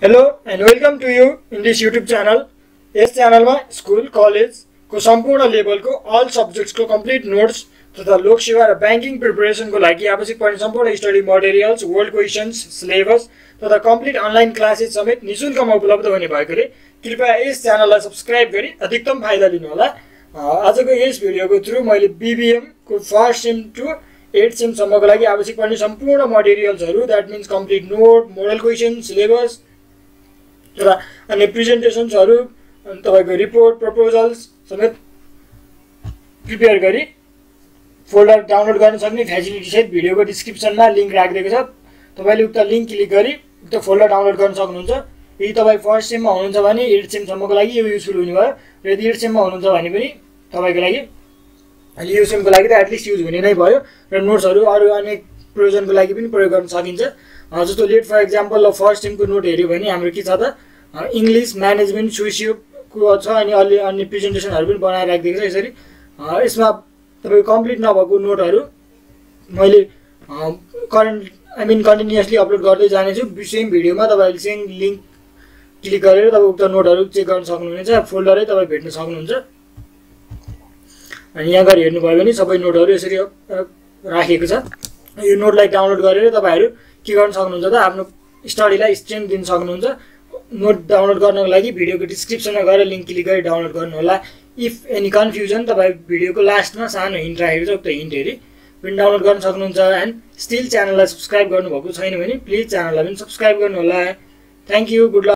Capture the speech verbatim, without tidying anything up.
Hello and welcome to you in this YouTube channel. यस च्यानलमा school college को सम्पूर्ण लेभलको अल सब्जेक्ट्सको कम्प्लिट नोट्स तथा लोक सेवा र बैंकिङ प्रिपरेसनको लागि आवश्यक पर्ने सम्पूर्ण study materials, world questions, syllabus तथा कम्प्लिट अनलाइन क्लासेस समेत निशुल्कमा उपलब्ध हुने भएकोले कृपया यस च्यानललाई सब्स्क्राइब गरी अधिकतम फाइदा लिनु होला। आजको यस भिडियोको थ्रु मैले बीबीएम को first sem to eight sem सम्मको लागि आवश्यक पर्ने सम्पूर्ण मटेरियल्सहरु, that means complete note, model question, syllabus र अनि प्रेजेन्टेसन्सहरु, तपाईको रिपोर्ट, प्रपोजल्स समेत प्रिपेयर गरी फोल्डर डाउनलोड गर्न सक्ने फ्यासिलिटी सहित भिडियोको डिस्क्रिप्सनमा लिंक राखिदिएको छ। तपाईले उक्त लिंक क्लिक गरी उक्त फोल्डर डाउनलोड गर्न सक्नुहुन्छ। यदि तपाई फर्स्ट सेममा हुनुहुन्छ भने एट सेम सम्मको लागि यो युजफुल हुने भयो र यदि एट सेममा हुनुहुन्छ भने पनि तपाईको लागि अहिले यो सेमको लागि त एटलिस्ट युज हुने नै भयो र नोट्सहरु अरु अनेक प्रयोजनको लागि पनि प्रयोग गर्न सकिन्छ। जस्तो लेट फर एक्जाम्पल फर्स्ट सेमको नोट हेर्यो भने हाम्रो के छ त इंग्लिश म्यानेजमेन्ट सोसियो को छ अनि अलि अन्य प्रेजेन्टेसनहरु पनि बनाएर राखिदिएको छ। यसरी यसमा तपाईको कम्प्लिट नभएको नोटहरु मैले current I mean continuously upload गर्दै जानेछु। सेम भिडियोमा तपाईले सेम लिंक क्लिक गरेर तपाई उक्त नोटहरु चेक गर्न सक्नुहुनेछ। फोल्डरै तपाई भेट्न सक्नुहुन्छ। अनि यहाँ गएर हेर्नुभयो भने सबै नोटहरु यसरी राखिएको छ। यो नोटलाई डाउनलोड गरेर तपाईहरु के गर्न सक्नुहुन्छ त आफ्नो स्टडीलाई स्ट्रेन्थ दिन सक्नुहुन्छ। नोट डाउनलोड गर्नको लागि भिडियोको डिस्क्रिप्सनमा गएर लिंक क्लिक गरी डाउनलोड गर्नु होला। इफ एनी कन्फ्युजन तपाई भिडियोको लास्टमा सानो हिन्ट राखेको छ, उक्त हिन्ट हेरी पनि डाउनलोड गर्न सक्नुहुन्छ। एन्ड स्टिल च्यानललाई सब्स्क्राइब गर्नुभएको छैन भने प्लिज च्यानललाई पनि सब्स्क्राइब गर्नु होला। Thank you, good lock.